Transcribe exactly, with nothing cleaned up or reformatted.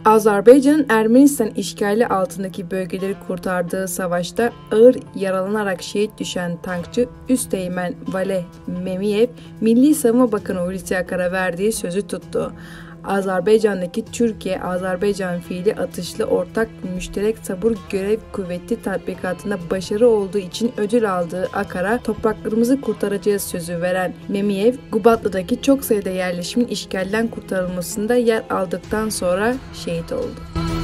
Azerbaycan'ın Ermenistan işgali altındaki bölgeleri kurtardığı savaşta ağır yaralanarak şehit düşen tankçı Üsteğmen Valeh Memiyev, Milli Savunma Bakanı Hulusi Akar'a verdiği sözü tuttu. Azerbaycan'daki Türkiye-Azerbaycan fiili atışlı ortak müşterek sabur görev kuvveti tatbikatında başarı olduğu için ödül aldığı Akar'a topraklarımızı kurtaracağız sözü veren Memiyev, Gubatlı'daki çok sayıda yerleşimin işgalden kurtarılmasında yer aldıktan sonra şehit oldu.